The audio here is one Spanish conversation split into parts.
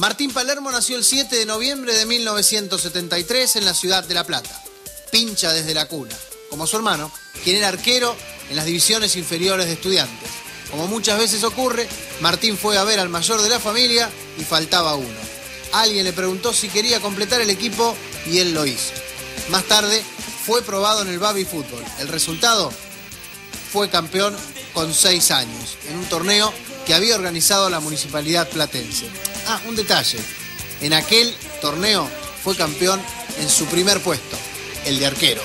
Martín Palermo nació el 7 de noviembre de 1973 en la ciudad de La Plata. Pincha desde la cuna, como su hermano, quien era arquero en las divisiones inferiores de Estudiantes. Como muchas veces ocurre, Martín fue a ver al mayor de la familia y faltaba uno. Alguien le preguntó si quería completar el equipo y él lo hizo. Más tarde fue probado en el baby fútbol. El resultado: fue campeón con 6 años, en un torneo que había organizado la Municipalidad Platense. Un detalle: en aquel torneo fue campeón en su primer puesto, el de arquero.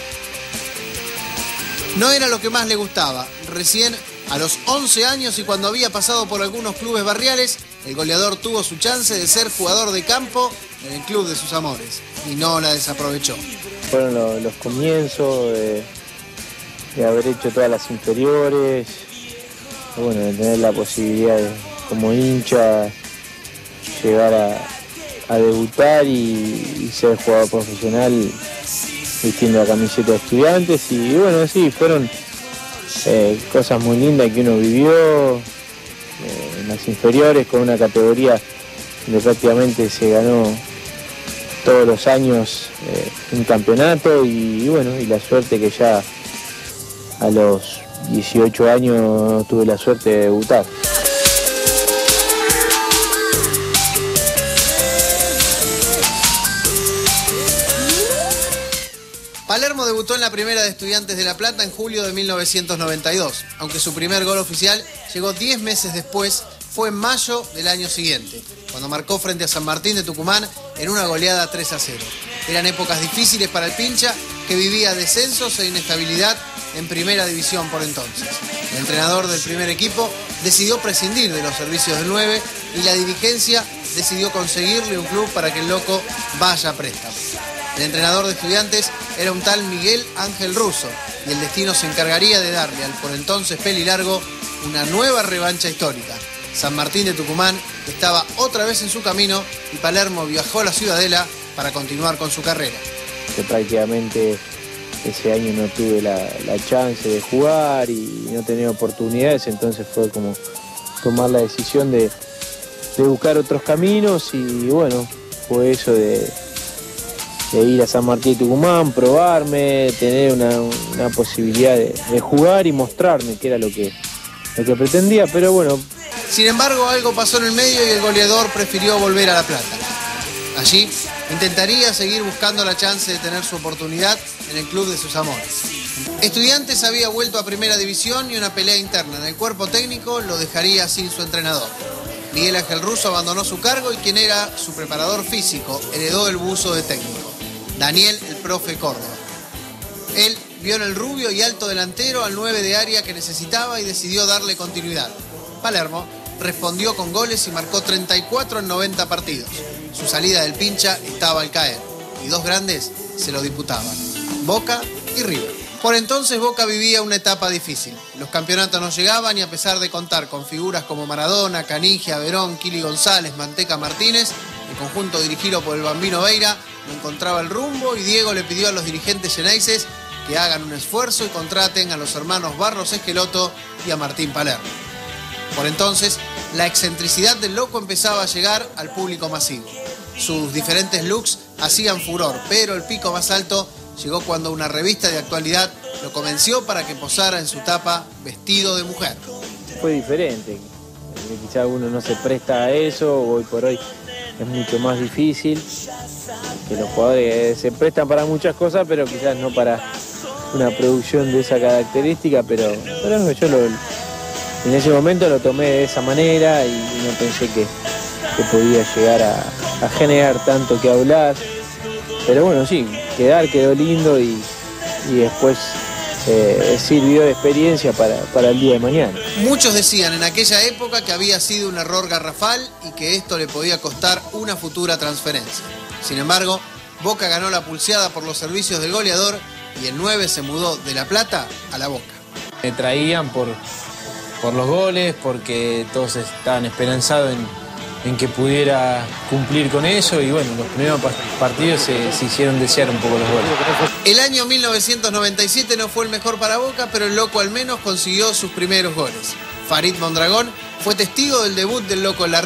No era lo que más le gustaba. Recién a los 11 años y cuando había pasado por algunos clubes barriales, el goleador tuvo su chance de ser jugador de campo en el club de sus amores y no la desaprovechó. Fueron los comienzos de haber hecho todas las inferiores, bueno, de tener la posibilidad de, como hincha, llegar a debutar y ser jugador profesional vistiendo la camiseta de Estudiantes. Y bueno, sí, fueron cosas muy lindas que uno vivió en las inferiores, con una categoría donde prácticamente se ganó todos los años un campeonato y bueno, y la suerte que ya a los 18 años tuve la suerte de debutar. Palermo debutó en la primera de Estudiantes de La Plata en julio de 1992, aunque su primer gol oficial llegó 10 meses después, fue en mayo del año siguiente, cuando marcó frente a San Martín de Tucumán en una goleada 3-0. Eran épocas difíciles para el pincha, que vivía descensos e inestabilidad en primera división por entonces. El entrenador del primer equipo decidió prescindir de los servicios del 9 y la dirigencia decidió conseguirle un club para que el loco vaya a préstamo. El entrenador de Estudiantes era un tal Miguel Ángel Russo y el destino se encargaría de darle al por entonces pelilargo una nueva revancha histórica. San Martín de Tucumán estaba otra vez en su camino y Palermo viajó a la Ciudadela para continuar con su carrera. Que prácticamente ese año no tuve la chance de jugar y no tenía oportunidades, entonces fue como tomar la decisión de buscar otros caminos y bueno, fue eso de ir a San Martín de Tucumán, probarme, tener una posibilidad de jugar y mostrarme, que era lo que pretendía, pero bueno. Sin embargo, algo pasó en el medio y el goleador prefirió volver a La Plata. Allí intentaría seguir buscando la chance de tener su oportunidad en el club de sus amores. Estudiantes había vuelto a primera división y una pelea interna en el cuerpo técnico lo dejaría sin su entrenador. Miguel Ángel Russo abandonó su cargo y quien era su preparador físico heredó el buzo de técnico, Daniel el Profe Córdoba. Él vio en el rubio y alto delantero al 9 de área que necesitaba y decidió darle continuidad. Palermo respondió con goles y marcó 34 en 90 partidos. Su salida del pincha estaba al caer y dos grandes se lo disputaban: Boca y River. Por entonces Boca vivía una etapa difícil. Los campeonatos no llegaban y a pesar de contar con figuras como Maradona, Canigia, Verón, Kili González, Manteca Martínez, el conjunto dirigido por el Bambino Veira no encontraba el rumbo y Diego le pidió a los dirigentes xeneises que hagan un esfuerzo y contraten a los hermanos Barros Esqueloto y a Martín Palermo. Por entonces, la excentricidad del loco empezaba a llegar al público masivo. Sus diferentes looks hacían furor, pero el pico más alto llegó cuando una revista de actualidad lo convenció para que posara en su tapa vestido de mujer. Fue diferente, quizá uno no se presta a eso, hoy por hoy es mucho más difícil, que los jugadores se prestan para muchas cosas, pero quizás no para una producción de esa característica, pero no, yo en ese momento lo tomé de esa manera y no pensé que podía llegar a generar tanto que hablar. Pero bueno, sí, quedó lindo y después sirvió de experiencia para el día de mañana. Muchos decían en aquella época que había sido un error garrafal y que esto le podía costar una futura transferencia. Sin embargo, Boca ganó la pulseada por los servicios del goleador y el 9 se mudó de La Plata a la Boca. Me traían por los goles, porque todos estaban esperanzados en que pudiera cumplir con eso y bueno, los primeros partidos se hicieron desear un poco los goles. El año 1997 no fue el mejor para Boca, pero el loco al menos consiguió sus primeros goles. Farid Mondragón fue testigo del debut del loco en la red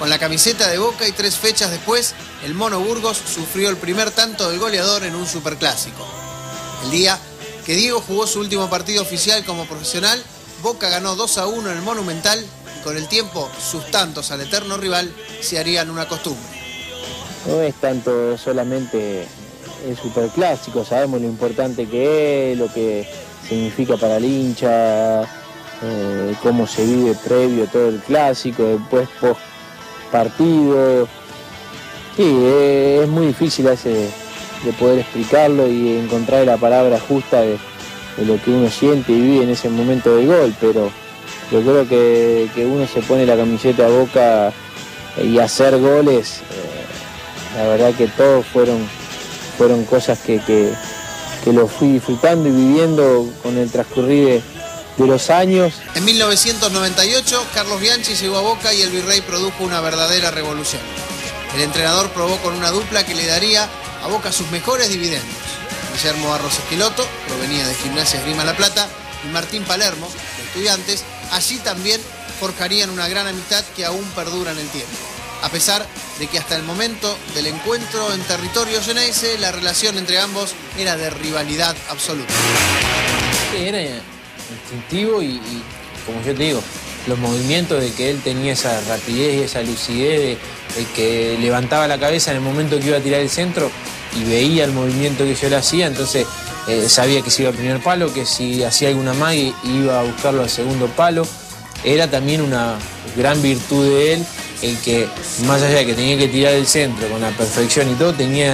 Con la camiseta de Boca y 3 fechas después, el Mono Burgos sufrió el primer tanto del goleador en un superclásico. El día que Diego jugó su último partido oficial como profesional, Boca ganó 2-1 en el Monumental y con el tiempo sus tantos al eterno rival se harían una costumbre. No es tanto solamente el superclásico, sabemos lo importante que es, lo que significa para el hincha, cómo se vive previo todo el clásico, después post partido. Sí, es muy difícil de poder explicarlo y encontrar la palabra justa de lo que uno siente y vive en ese momento del gol, pero yo creo que uno se pone la camiseta a Boca y hacer goles, la verdad que todos fueron cosas que lo fui disfrutando y viviendo con el transcurrir de los años. En 1998, Carlos Bianchi llegó a Boca y el Virrey produjo una verdadera revolución. El entrenador probó con una dupla que le daría a Boca sus mejores dividendos. Guillermo Barros Esqueloto, provenía de Gimnasia Esgrima La Plata, y Martín Palermo, de Estudiantes, allí también forjarían una gran amistad que aún perdura en el tiempo. A pesar de que hasta el momento del encuentro en territorio xeneize, la relación entre ambos era de rivalidad absoluta. Era instintivo y como yo te digo, los movimientos de que él tenía esa rapidez y esa lucidez de que levantaba la cabeza en el momento que iba a tirar el centro y veía el movimiento que yo le hacía, entonces sabía que se iba al primer palo, que si hacía alguna magia iba a buscarlo al segundo palo. Era también una gran virtud de él, el que más allá de que tenía que tirar el centro con la perfección y todo, tenía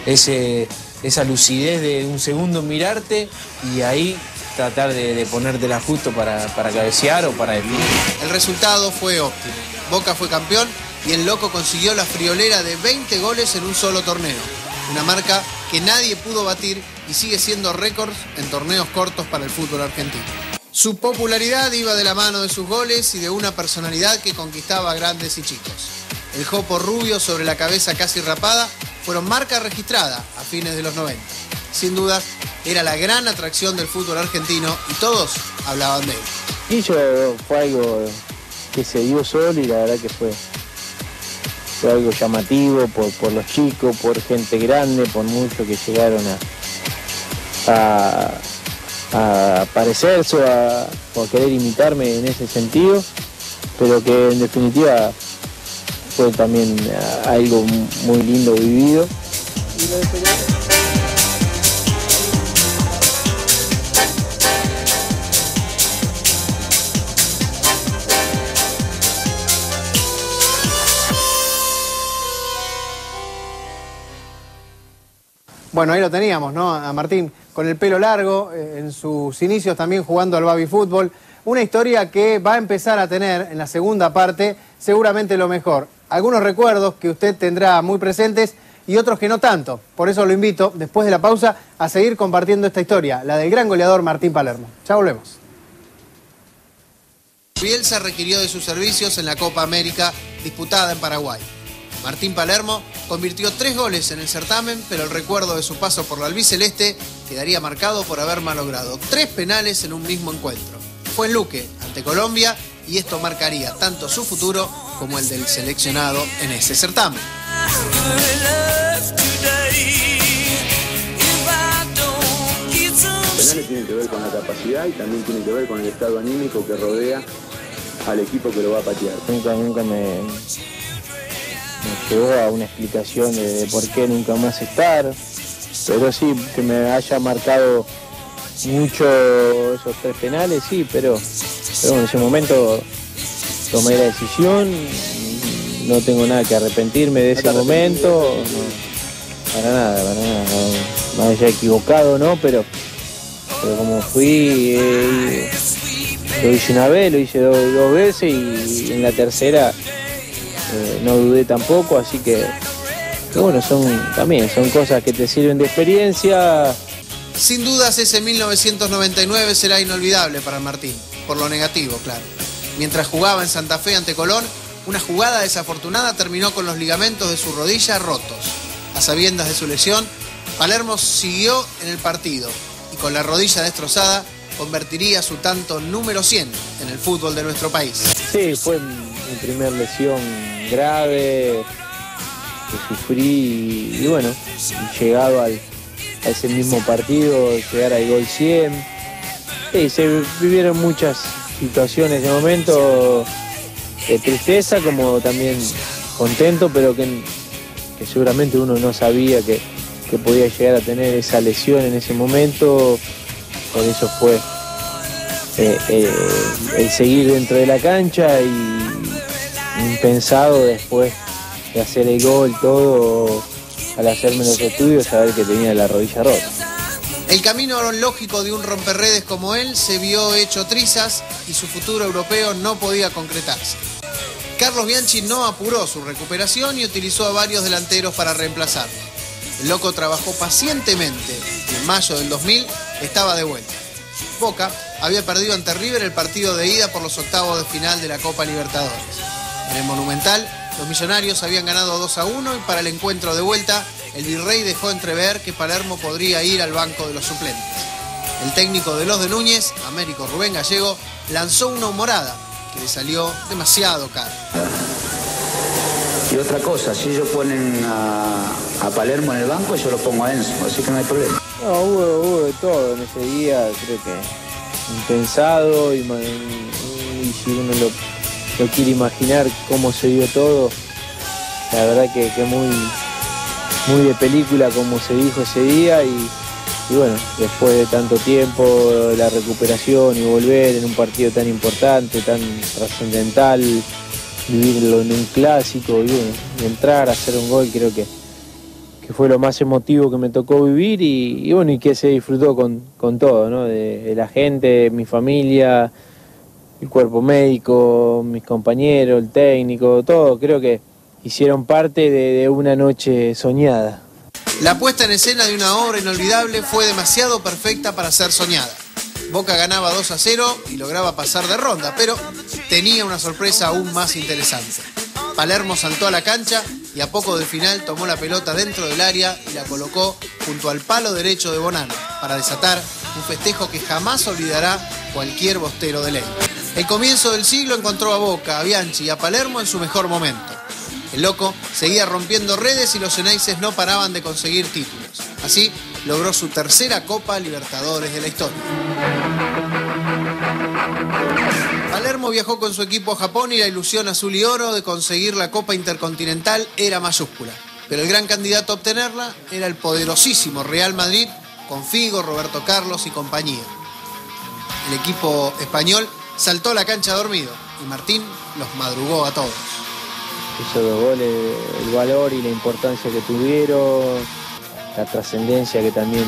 esa lucidez de un segundo mirarte y ahí tratar de ponértela justo para cabecear o para definir. El resultado fue óptimo. Boca fue campeón y el Loco consiguió la friolera de 20 goles en un solo torneo. Una marca que nadie pudo batir y sigue siendo récord en torneos cortos para el fútbol argentino. Su popularidad iba de la mano de sus goles y de una personalidad que conquistaba a grandes y chicos. El jopo rubio sobre la cabeza casi rapada fueron marca registrada a fines de los 90. Sin duda, era la gran atracción del fútbol argentino y todos hablaban de él. Y fue algo que se dio solo y la verdad que fue algo llamativo por los chicos, por gente grande, por muchos que llegaron a parecerse o a querer imitarme en ese sentido, pero que en definitiva fue también algo muy lindo vivido. Bueno, ahí lo teníamos, ¿no? A Martín con el pelo largo, en sus inicios también jugando al baby fútbol. Una historia que va a empezar a tener en la segunda parte seguramente lo mejor. Algunos recuerdos que usted tendrá muy presentes y otros que no tanto. Por eso lo invito, después de la pausa, a seguir compartiendo esta historia, la del gran goleador Martín Palermo. Ya volvemos. Bielsa requirió de sus servicios en la Copa América disputada en Paraguay. Martín Palermo convirtió 3 goles en el certamen, pero el recuerdo de su paso por la albiceleste quedaría marcado por haber malogrado 3 penales en un mismo encuentro. Fue en Luque, ante Colombia, y esto marcaría tanto su futuro como el del seleccionado en ese certamen. Los penales tienen que ver con la capacidad y también tienen que ver con el estado anímico que rodea al equipo que lo va a patear. Nunca me llegó a una explicación de por qué nunca más estar, pero sí, que me haya marcado mucho esos 3 penales, sí, pero en ese momento tomé la decisión, no tengo nada que arrepentirme de ese momento, no, para nada, no, más allá equivocado, ¿no? Pero como fui, lo hice una vez, lo hice dos veces y en la tercera no dudé tampoco, así que bueno, son cosas que te sirven de experiencia. Sin dudas ese 1999 será inolvidable para Martín, por lo negativo, claro. Mientras jugaba en Santa Fe ante Colón, una jugada desafortunada terminó con los ligamentos de su rodilla rotos. A sabiendas de su lesión, Palermo siguió en el partido y con la rodilla destrozada convertiría su tanto número 100 en el fútbol de nuestro país. Sí, fue mi primer lesión grave que sufrí y bueno, llegado a ese mismo partido, llegar al gol 100. Sí, se vivieron muchas situaciones de momento, de tristeza como también contento, pero que seguramente uno no sabía que podía llegar a tener esa lesión en ese momento. Por eso fue el seguir dentro de la cancha y impensado después de hacer el gol, todo, al hacerme los estudios, saber que tenía la rodilla rota. El camino lógico de un romperredes como él se vio hecho trizas y su futuro europeo no podía concretarse. Carlos Bianchi no apuró su recuperación y utilizó a varios delanteros para reemplazarlo. El loco trabajó pacientemente y en mayo del 2000 estaba de vuelta. Boca había perdido ante River el partido de ida por los octavos de final de la Copa Libertadores. En el Monumental, los millonarios habían ganado 2-1 y para el encuentro de vuelta, el Virrey dejó entrever que Palermo podría ir al banco de los suplentes. El técnico de los de Núñez, Américo Rubén Gallego, lanzó una humorada que le salió demasiado caro. Y otra cosa, si ellos ponen a Palermo en el banco, yo lo pongo a Enzo, así que no hay problema. No, hubo de todo en ese día, creo que impensado y si uno lo quiere imaginar cómo se dio todo, la verdad que muy de película como se dijo ese día y bueno, después de tanto tiempo, la recuperación y volver en un partido tan importante, tan trascendental, vivirlo en un clásico y bueno, y entrar a hacer un gol, creo que fue lo más emotivo que me tocó vivir y bueno, y que se disfrutó con todo, ¿no? De la gente, mi familia, el cuerpo médico, mis compañeros, el técnico, todo, creo que hicieron parte de una noche soñada. La puesta en escena de una obra inolvidable fue demasiado perfecta para ser soñada. Boca ganaba 2-0 y lograba pasar de ronda, pero tenía una sorpresa aún más interesante. Palermo saltó a la cancha y a poco del final tomó la pelota dentro del área y la colocó junto al palo derecho de Bonano para desatar un festejo que jamás olvidará cualquier bostero de ley. El comienzo del siglo encontró a Boca, a Bianchi y a Palermo en su mejor momento. El loco seguía rompiendo redes y los Xeneises no paraban de conseguir títulos. Así logró su tercera Copa Libertadores de la historia. Palermo viajó con su equipo a Japón y la ilusión azul y oro de conseguir la Copa Intercontinental era mayúscula. Pero el gran candidato a obtenerla era el poderosísimo Real Madrid con Figo, Roberto Carlos y compañía. El equipo español saltó a la cancha dormido y Martín los madrugó a todos. Esos dos goles, el valor y la importancia que tuvieron, la trascendencia que también,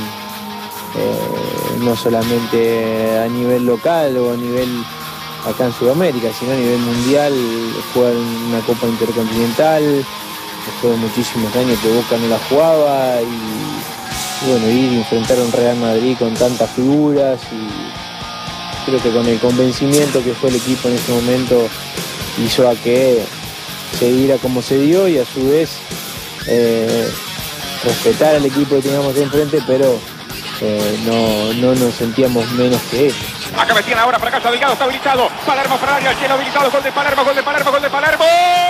no solamente a nivel local o a nivel acá en Sudamérica, sino a nivel mundial, jugar una Copa Intercontinental, después de muchísimos años que Boca no la jugaba y bueno, ir y enfrentar a un Real Madrid con tantas figuras y creo que con el convencimiento que fue el equipo en ese momento hizo a que se diera como se dio y a su vez respetar al equipo que teníamos enfrente, pero no nos sentíamos menos que ellos. Acá metían ahora para casa, Delgado está habilitado. Palermo para el área, el cielo habilitado, gol de Palermo, gol de Palermo, gol de Palermo.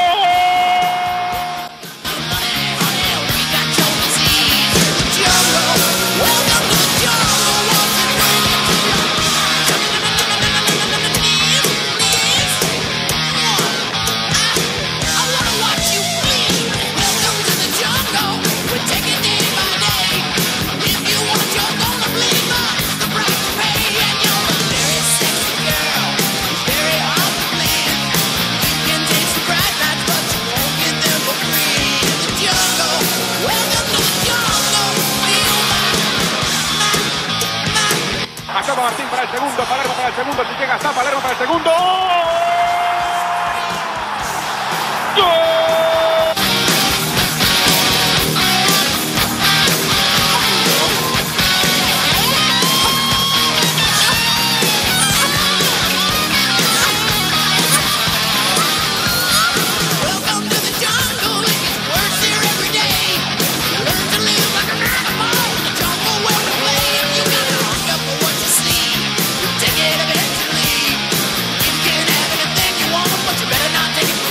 Martín para el segundo, Palermo para el segundo, si llega hasta Palermo para el segundo. ¡Gol! Take it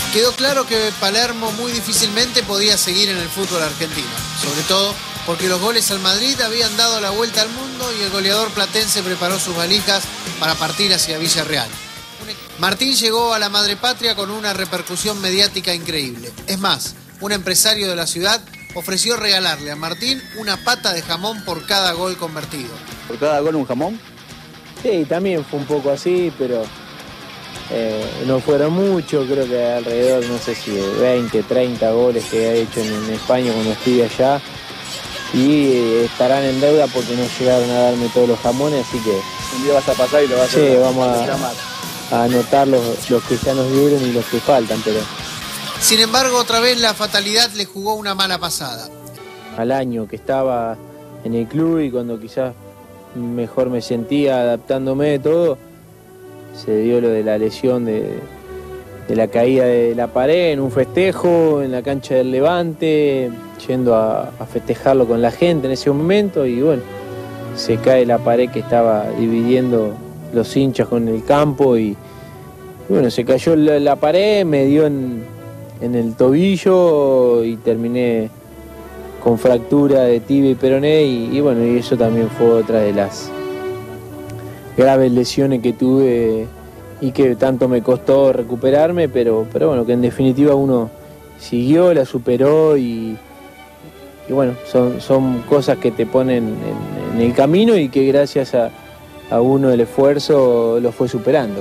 Quedó claro que Palermo muy difícilmente podía seguir en el fútbol argentino, sobre todo porque los goles al Madrid habían dado la vuelta al mundo y el goleador platense preparó sus valijas para partir hacia Villarreal. Martín llegó a la madrepatria con una repercusión mediática increíble. Es más, un empresario de la ciudad ofreció regalarle a Martín una pata de jamón por cada gol convertido. ¿Por cada gol un jamón? Sí, también fue un poco así, pero no fueron muchos, creo que alrededor, no sé si de 20, 30 goles que ha hecho en España cuando estuve allá. Y estarán en deuda porque no llegaron a darme todos los jamones, así que... Un día vas a pasar y lo vas a... Sí, vamos a anotar los que ya nos dieron y los que faltan, pero... Sin embargo, otra vez la fatalidad le jugó una mala pasada. Al año que estaba en el club y cuando quizás mejor me sentía adaptándome de todo, se dio lo de la lesión de la caída de la pared en un festejo en la cancha del Levante, yendo a festejarlo con la gente en ese momento, y bueno, se cae la pared que estaba dividiendo los hinchas con el campo y bueno, se cayó la pared, me dio en el tobillo y terminé con fractura de tibia y peroné y bueno, y eso también fue otra de las graves lesiones que tuve y que tanto me costó recuperarme, pero bueno, que en definitiva uno siguió, la superó y bueno, son cosas que te ponen en el camino y que gracias a uno el esfuerzo lo fue superando.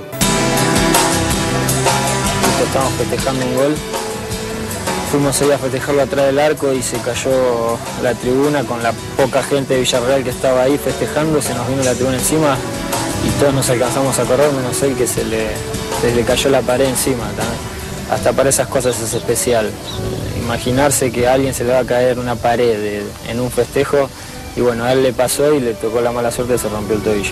Estábamos festejando un gol, fuimos ahí a festejarlo atrás del arco y se cayó la tribuna con la poca gente de Villarreal que estaba ahí festejando, se nos vino la tribuna encima y todos nos alcanzamos a correr, menos él que se le cayó la pared encima también. Hasta para esas cosas es especial. Imaginarse que a alguien se le va a caer una pared en un festejo y bueno, a él le pasó y le tocó la mala suerte y se rompió el tobillo.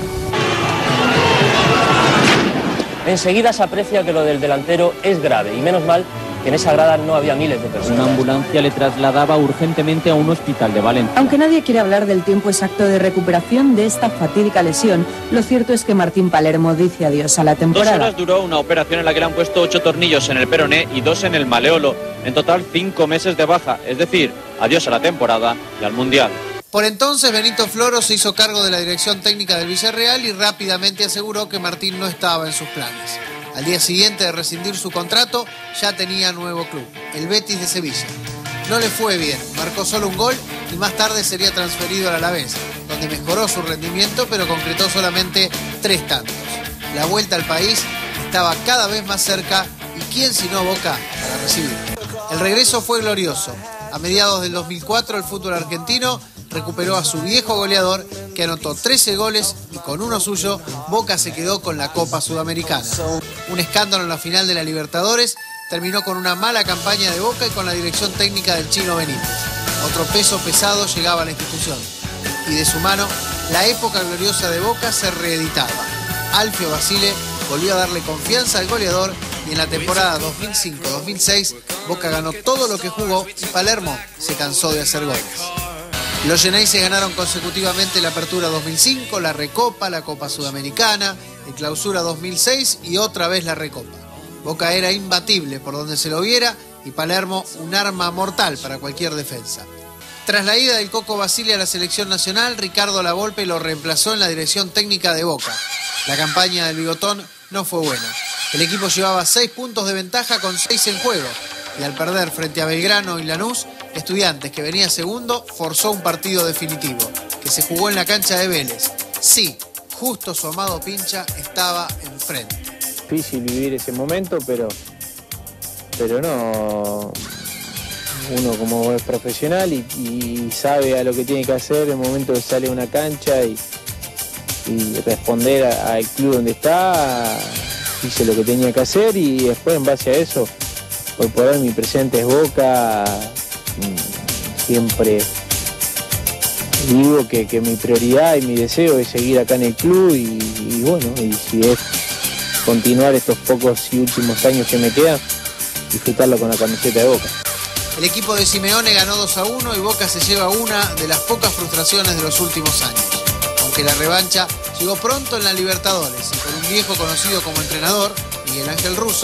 Enseguida se aprecia que lo del delantero es grave y menos mal que en esa grada no había miles de personas. Una ambulancia le trasladaba urgentemente a un hospital de Valencia. Aunque nadie quiere hablar del tiempo exacto de recuperación de esta fatídica lesión, lo cierto es que Martín Palermo dice adiós a la temporada. 2 horas duró una operación en la que le han puesto 8 tornillos en el peroné y 2 en el maleolo. En total 5 meses de baja, es decir, adiós a la temporada y al Mundial. Por entonces Benito Floro se hizo cargo de la dirección técnica del Villarreal y rápidamente aseguró que Martín no estaba en sus planes. Al día siguiente de rescindir su contrato, ya tenía nuevo club, el Betis de Sevilla. No le fue bien, marcó solo un gol y más tarde sería transferido al Alavés, donde mejoró su rendimiento pero concretó solamente 3 tantos. La vuelta al país estaba cada vez más cerca y quién sino Boca para recibirlo. El regreso fue glorioso. A mediados del 2004 el fútbol argentino recuperó a su viejo goleador que anotó 13 goles y con uno suyo Boca se quedó con la Copa Sudamericana. Un escándalo en la final de la Libertadores terminó con una mala campaña de Boca y con la dirección técnica del Chino Benítez. Otro peso pesado llegaba a la institución y de su mano la época gloriosa de Boca se reeditaba. Alfio Basile volvió a darle confianza al goleador y en la temporada 2005-2006 Boca ganó todo lo que jugó y Palermo se cansó de hacer goles. Los Xeneize ganaron consecutivamente la Apertura 2005, la Recopa, la Copa Sudamericana, el Clausura 2006 y otra vez la Recopa. Boca era imbatible por donde se lo viera y Palermo un arma mortal para cualquier defensa. Tras la ida del Coco Basile a la selección nacional, Ricardo Lavolpe lo reemplazó en la dirección técnica de Boca. La campaña del bigotón no fue buena. El equipo llevaba 6 puntos de ventaja con 6 en juego y al perder frente a Belgrano y Lanús, Estudiantes, que venía segundo, forzó un partido definitivo, que se jugó en la cancha de Vélez. Sí, justo su amado Pincha estaba enfrente. Difícil vivir ese momento, pero no. Uno como es profesional y sabe a lo que tiene que hacer en el momento que sale a una cancha y responder al club donde está. Hice lo que tenía que hacer y después en base a eso, por poder mi presente es Boca. Siempre digo que mi prioridad y mi deseo es seguir acá en el club y bueno, y si es continuar estos pocos y últimos años que me quedan, disfrutarlo con la camiseta de Boca. El equipo de Simeone ganó 2-1 y Boca se lleva una de las pocas frustraciones de los últimos años. Aunque la revancha llegó pronto en la Libertadores y con un viejo conocido como entrenador, Miguel Ángel Russo,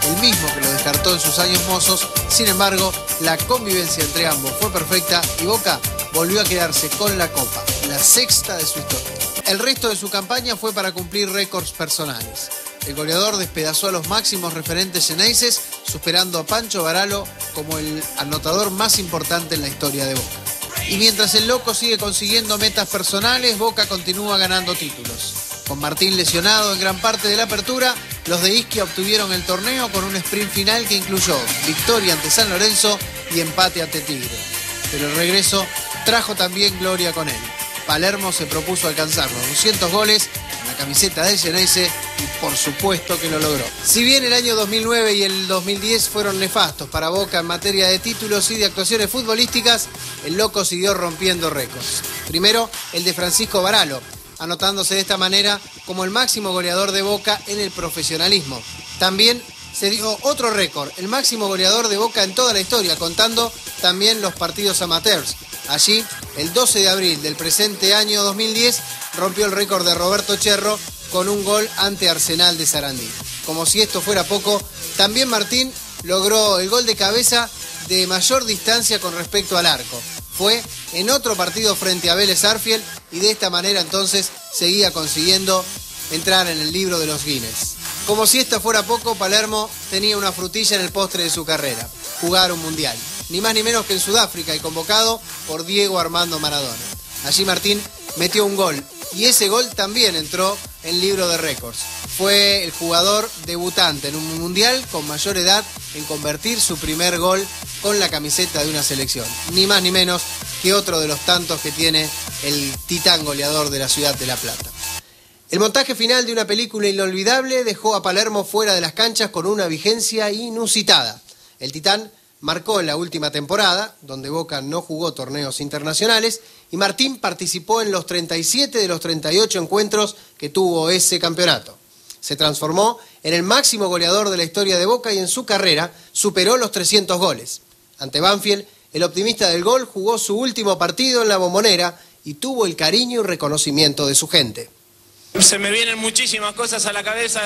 el mismo que lo descartó en sus años mozos. Sin embargo, la convivencia entre ambos fue perfecta y Boca volvió a quedarse con la Copa, la sexta de su historia. El resto de su campaña fue para cumplir récords personales. El goleador despedazó a los máximos referentes xeneises, superando a Pancho Varalo como el anotador más importante en la historia de Boca. Y mientras el Loco sigue consiguiendo metas personales, Boca continúa ganando títulos. Con Martín lesionado en gran parte de la apertura, los de Ischia obtuvieron el torneo con un sprint final que incluyó victoria ante San Lorenzo y empate ante Tigre. Pero el regreso trajo también gloria con él. Palermo se propuso alcanzar los 200 goles en la camiseta del Xeneize y por supuesto que lo logró. Si bien el año 2009 y el 2010 fueron nefastos para Boca en materia de títulos y de actuaciones futbolísticas, el Loco siguió rompiendo récords. Primero, el de Francisco Varalo, anotándose de esta manera como el máximo goleador de Boca en el profesionalismo. También se dio otro récord, el máximo goleador de Boca en toda la historia, contando también los partidos amateurs. Allí, el 12 de abril del presente año 2010, rompió el récord de Roberto Cherro con un gol ante Arsenal de Sarandí. Como si esto fuera poco, también Martín logró el gol de cabeza de mayor distancia con respecto al arco. Fue en otro partido frente a Vélez Sarsfield y de esta manera entonces seguía consiguiendo entrar en el libro de los Guinness. Como si esto fuera poco, Palermo tenía una frutilla en el postre de su carrera: jugar un mundial. Ni más ni menos que en Sudáfrica y convocado por Diego Armando Maradona. Allí Martín metió un gol y ese gol también entró en el libro de récords. Fue el jugador debutante en un mundial con mayor edad en convertir su primer gol con la camiseta de una selección. Ni más ni menos que otro de los tantos que tiene el titán goleador de la ciudad de La Plata. El montaje final de una película inolvidable dejó a Palermo fuera de las canchas con una vigencia inusitada. El titán marcó en la última temporada, donde Boca no jugó torneos internacionales, y Martín participó en los 37 de los 38 encuentros que tuvo ese campeonato. Se transformó en el máximo goleador de la historia de Boca y en su carrera superó los 300 goles. Ante Banfield, el optimista del gol jugó su último partido en la Bombonera y tuvo el cariño y reconocimiento de su gente. Se me vienen muchísimas cosas a la cabeza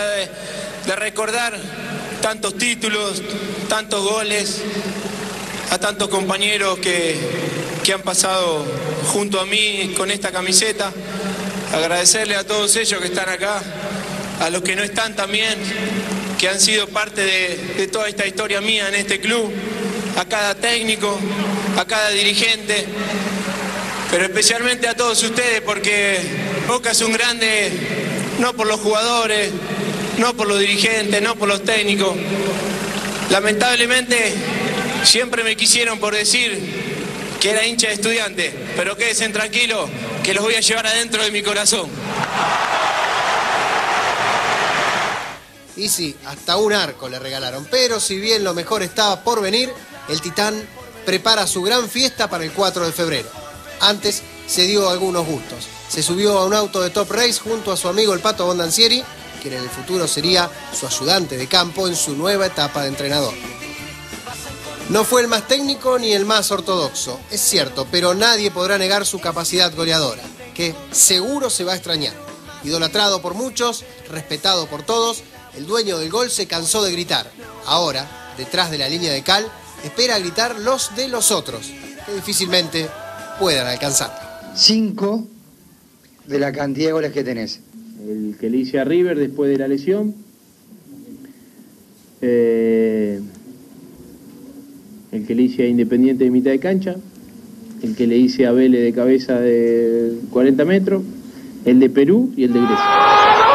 de recordar tantos títulos, tantos goles, a tantos compañeros que han pasado junto a mí con esta camiseta. Agradecerle a todos ellos que están acá, a los que no están también, que han sido parte de toda esta historia mía en este club, a cada técnico, a cada dirigente, pero especialmente a todos ustedes, porque Boca es un grande, no por los jugadores, no por los dirigentes, no por los técnicos. Lamentablemente siempre me quisieron por decir que era hincha de Estudiantes, pero quédense tranquilos que los voy a llevar adentro de mi corazón. Y sí, hasta un arco le regalaron, pero si bien lo mejor estaba por venir, el titán prepara su gran fiesta para el 4 de febrero. Antes se dio algunos gustos. Se subió a un auto de Top Race junto a su amigo el Pato Bondancieri, quien en el futuro sería su ayudante de campo en su nueva etapa de entrenador. No fue el más técnico ni el más ortodoxo, es cierto, pero nadie podrá negar su capacidad goleadora, que seguro se va a extrañar. Idolatrado por muchos, respetado por todos, el dueño del gol se cansó de gritar. Ahora, detrás de la línea de cal, espera gritar los de los otros, que difícilmente puedan alcanzar. 5 de la cantidad de goles que tenés. El que le hice a River después de la lesión. El que le hice a Independiente de mitad de cancha. El que le hice a Vélez de cabeza de 40 metros. El de Perú y el de Grecia.